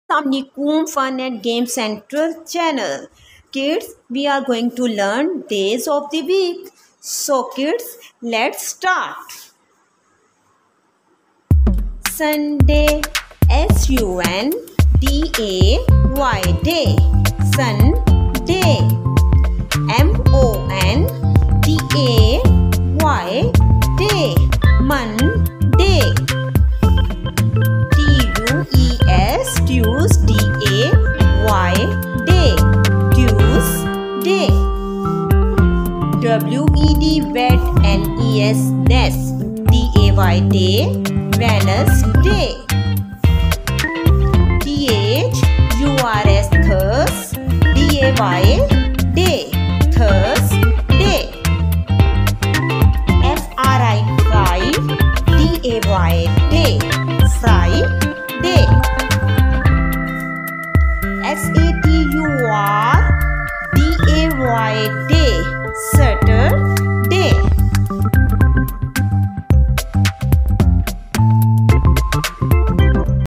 Omnicom Fun and Game Central channel. Kids, we are going to learn days of the week. So kids, let's start. Sunday, Sunday, day. Sunday, Monday, day. Monday, Tuesday, day. Tuesday, Wednesday, day. Wednesday, Thursday, day. Thursday, Friday, day. Friday, Saturday, day. Saturday,